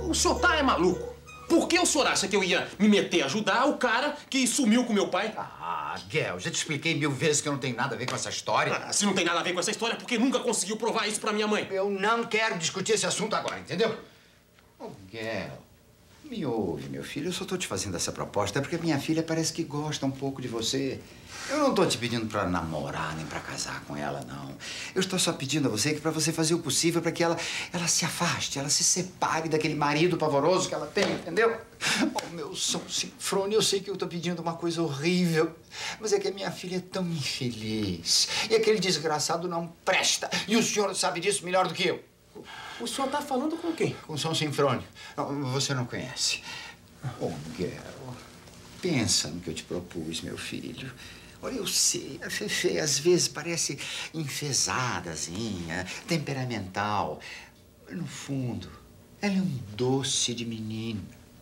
O senhor tá maluco? Por que o senhor acha que eu ia me meter a ajudar o cara que sumiu com meu pai? Ah, Guel, já te expliquei 1000 vezes que eu não tenho nada a ver com essa história. Ah, se não tem nada a ver com essa história, por que nunca conseguiu provar isso pra minha mãe? Eu não quero discutir esse assunto agora, entendeu? Oh, Guel, me ouve, meu filho. Eu só tô te fazendo essa proposta porque minha filha parece que gosta um pouco de você. Eu não tô te pedindo pra namorar nem pra casar com ela, não. Eu estou só pedindo a você que pra você fazer o possível pra que ela se afaste, ela se separe daquele marido pavoroso que ela tem, entendeu? Oh, meu São Sinfrone, eu sei que eu tô pedindo uma coisa horrível, mas é que a minha filha é tão infeliz. E aquele desgraçado não presta. E o senhor sabe disso melhor do que eu. O senhor tá falando com quem? Com São Sinfrônio. Você não conhece. Oh, Guel, pensa no que eu te propus, meu filho. Olha, eu sei, a Fefe às vezes parece enfesadazinha, temperamental. Mas, no fundo, ela é um doce de menina.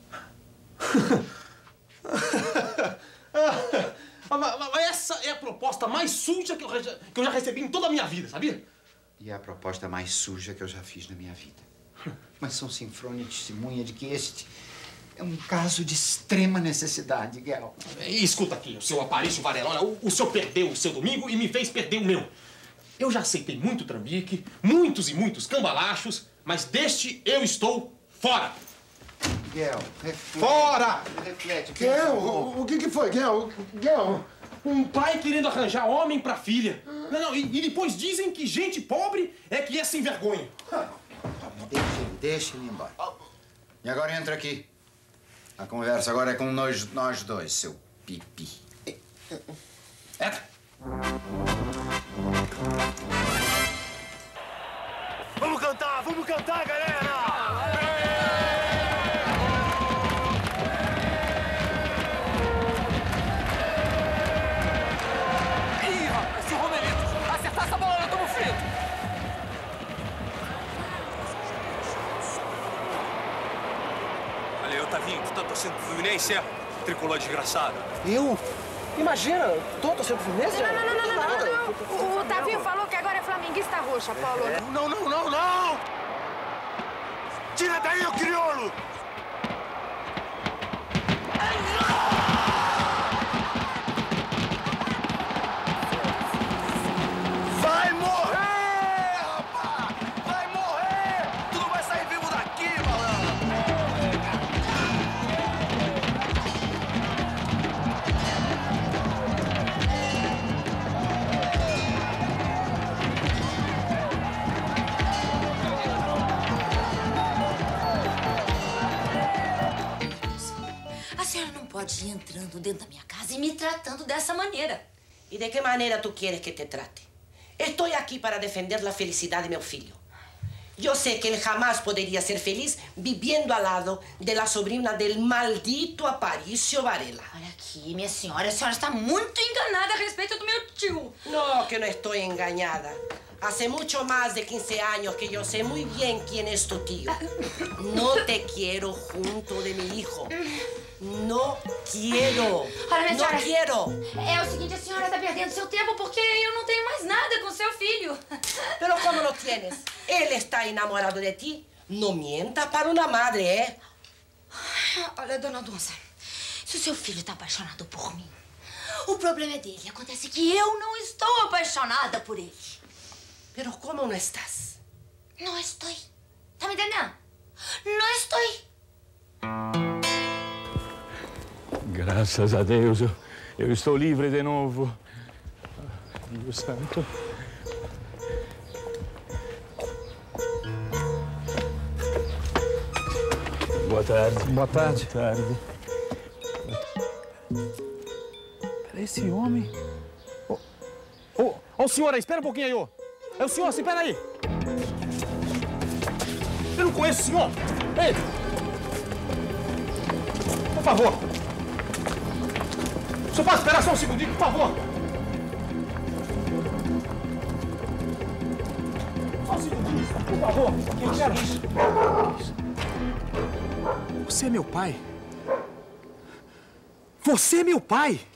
Mas essa é a proposta mais suja que eu já recebi em toda a minha vida, sabia? E é a proposta mais suja que eu já fiz na minha vida. Mas São Sinfrônio testemunha de que este é um caso de extrema necessidade, Guel. E escuta aqui, o seu Aparício Varela, o senhor perdeu o seu domingo e me fez perder o meu. Eu já aceitei muito trambique, muitos e muitos cambalachos, mas deste eu estou fora. Guel, reflete. Fora! Reflete. Guel, o que foi, Guel? Guel? Um pai querendo arranjar homem pra filha. Não, e depois dizem que gente pobre é que é sem vergonha. Deixa ele ir embora. E agora entra aqui. A conversa agora é com nós dois, seu pipi. Entra. Vamos cantar, galera! Ih, rapaz, se o Romelito acertar essa bola, eu tomo frito. Valeu, Tavinho, tu tá torcendo pro Fluminense, é? Tricolor desgraçado. Eu? Imagina, tô torcendo pro Fluminense? Não. O Tavinho falou que agora é flamenguista roxa, Paulo. Não! Tira daí, ô crioulo! Vai morrer, rapaz! Vai morrer! Tu não vai sair vivo daqui, malandro! A senhora não pode ir entrando dentro da minha casa e me tratando dessa maneira. ¿Y de qué manera tú quieres que te trate? Estoy aquí para defender la felicidad de mi filho. Yo sé que él jamás podría ser feliz viviendo al lado de la sobrina del maldito Aparício Varela. Olha aqui, minha senhora, a senhora está muito enganada a respeito do meu tio. No, que no estoy engañada. Hace mucho más de 15 años que yo sé muy bien quién es tu tío. No te quiero junto de mi hijo. No quiero. Olha, minha senhora, no quiero. É o seguinte, a senhora está perdendo seu tempo porque eu não tenho mais nada com seu filho. Pero ¿cómo lo tienes? Él está enamorado de ti. No mienta para una madre, ¿eh? Olha, dona Donça, se o seu filho está apaixonado por mim, o problema é dele. Acontece que eu não estou apaixonada por ele. Pero ¿cómo no estás? Não estou. Tá me entendendo? Não estou. Graças a Deus, eu estou livre de novo. Deus santo. Boa tarde. Boa tarde. Boa tarde. Peraí, esse homem... Ô, senhor aí, espera um pouquinho aí, ô. É o senhor, espera aí. Eu não conheço o senhor. Ei! Por favor. O senhor pode esperar só um segundinho, por favor? Só um segundinho, por favor. Eu quero isso. Você é meu pai? Você é meu pai?